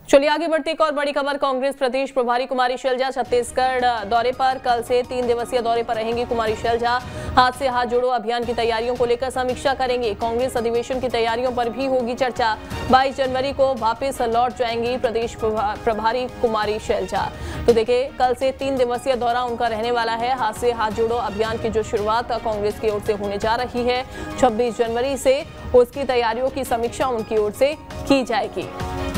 चलिए आगे बढ़ते एक और बड़ी खबर। कांग्रेस प्रदेश प्रभारी कुमारी शैलजा छत्तीसगढ़ दौरे पर। कल से 3 दिवसीय दौरे पर रहेंगी कुमारी शैलजा। हाथ से हाथ जोड़ो अभियान की तैयारियों को लेकर समीक्षा करेंगे। कांग्रेस अधिवेशन की तैयारियों पर भी होगी चर्चा। 22 जनवरी को वापस लौट जाएंगी प्रदेश प्रभारी कुमारी शैलजा। तो देखिए, कल से 3 दिवसीय दौरा उनका रहने वाला है। हाथ से हाथ जोड़ो अभियान की जो शुरुआत कांग्रेस की ओर से होने जा रही है 26 जनवरी से, उसकी तैयारियों की समीक्षा उनकी ओर से की जाएगी।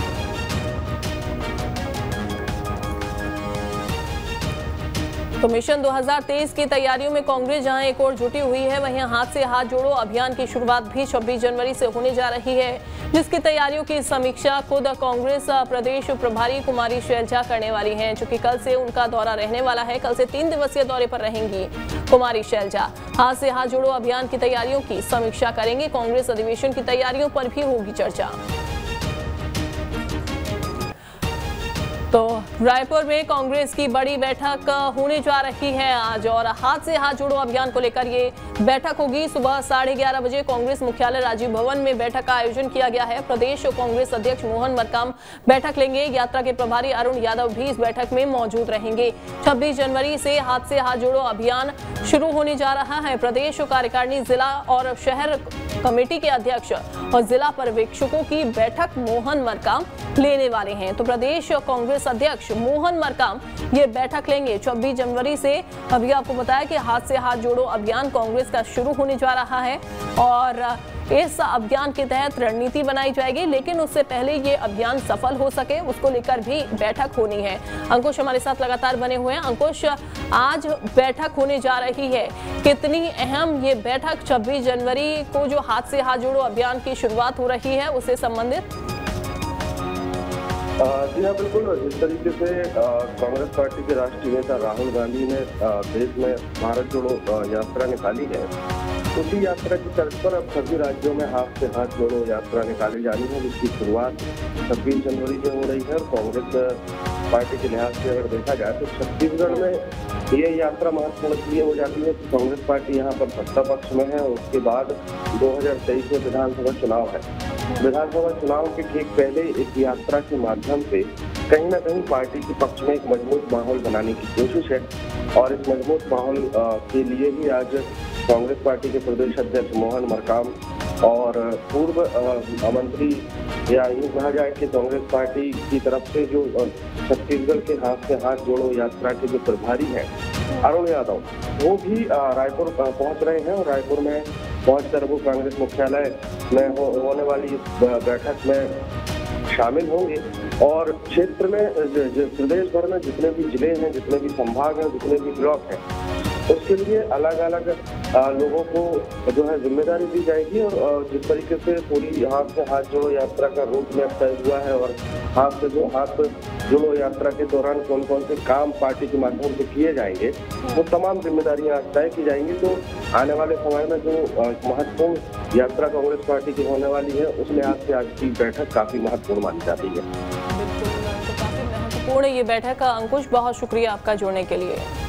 तो मिशन 2023 की तैयारियों में कांग्रेस जहां एक और जुटी हुई है, वहीं हाथ से हाथ जोड़ो अभियान की शुरुआत भी 26 जनवरी से होने जा रही है, जिसकी तैयारियों की समीक्षा खुद कांग्रेस प्रदेश प्रभारी कुमारी शैलजा करने वाली हैं, चूंकि कल से उनका दौरा रहने वाला है। कल से 3 दिवसीय दौरे पर रहेंगी कुमारी शैलजा। हाथ से हाथ जोड़ो अभियान की तैयारियों की समीक्षा करेंगे। कांग्रेस अधिवेशन की तैयारियों पर भी होगी चर्चा। तो रायपुर में कांग्रेस की बड़ी बैठक होने जा रही है आज, और हाथ से हाथ जोड़ो अभियान को लेकर ये बैठक होगी। सुबह 11:30 बजे कांग्रेस मुख्यालय राजीव भवन में बैठक का आयोजन किया गया है। प्रदेश कांग्रेस अध्यक्ष मोहन मरकाम बैठक लेंगे। यात्रा के प्रभारी अरुण यादव भी इस बैठक में मौजूद रहेंगे। 26 जनवरी से हाथ से हाथ जोड़ो अभियान शुरू होने जा रहा है। प्रदेश कार्यकारिणी, जिला और शहर कमेटी के अध्यक्ष और जिला पर्यवेक्षकों की बैठक मोहन मरकाम लेने वाले हैं। तो प्रदेश कांग्रेस अध्यक्ष मोहन मरकाम ये बैठक लेंगे 26 जनवरी से। अभी आपको बताया कि हाथ से हाथ जोड़ो अभियान कांग्रेस का शुरू होने जा रहा है, और इस अभियान के तहत रणनीति बनाई जाएगी। लेकिन उससे पहले ये अभियान सफल हो सके, उसको लेकर भी बैठक होनी है। अंकुश हमारे साथ लगातार बने हुए हैं। अंकुश, आज बैठक होने जा रही है, कितनी अहम ये बैठक 26 जनवरी को जो हाथ से हाथ जोड़ो अभियान की शुरुआत हो रही है उससे संबंधित? जी हाँ, बिल्कुल। जिस तरीके से कांग्रेस पार्टी के राष्ट्रीय नेता राहुल गांधी ने देश में भारत जोड़ो यात्रा निकाली है, उसी यात्रा की तर्ज पर अब सभी राज्यों में हाथ से हाथ जोड़ो यात्रा निकाली जानी है, जिसकी शुरुआत 26 जनवरी से हो रही है। और कांग्रेस पार्टी के लिहाज से अगर देखा जाए तो छत्तीसगढ़ में ये यात्रा महत्वपूर्ण इसलिए हो जाती है कि कांग्रेस पार्टी यहाँ पर सत्ता पक्ष में है, और उसके बाद 2023 में विधानसभा चुनाव है। विधानसभा चुनाव के ठीक पहले इस यात्रा के माध्यम से कहीं ना कहीं पार्टी के पक्ष में एक मजबूत माहौल बनाने की कोशिश है, और इस मजबूत माहौल के लिए ही आज कांग्रेस पार्टी के प्रदेश अध्यक्ष मोहन मरकाम और पूर्व मंत्री, या यूँ कहा जाए कि कांग्रेस पार्टी की तरफ से जो छत्तीसगढ़ के हाथ से हाथ जोड़ो यात्रा के जो प्रभारी हैं अरुण यादव, वो भी रायपुर पहुंच रहे हैं। और रायपुर में पहुंचकर वो कांग्रेस मुख्यालय में होने वाली इस बैठक में शामिल होंगे, और क्षेत्र में प्रदेश भर में जितने भी जिले हैं, जितने भी संभाग हैं, जितने भी ब्लॉक हैं, उसके लिए अलग अलग लोगों को जो है जिम्मेदारी दी जाएगी। और जिस तरीके से पूरी हाथ से हाथ जोड़ो यात्रा का रूट मैप तय हुआ है, और हाथ जोड़ो यात्रा के दौरान कौन कौन से काम पार्टी के माध्यम से किए जाएंगे, वो तमाम जिम्मेदारियां आज तय की जाएंगी। तो आने वाले समय में जो महत्वपूर्ण यात्रा कांग्रेस पार्टी की होने वाली है, उस लिहाज से आज की बैठक काफी महत्वपूर्ण मानी जाती है। बिल्कुल, तो काफी महत्वपूर्ण ये बैठक। अंकुश, बहुत शुक्रिया आपका जुड़ने के लिए।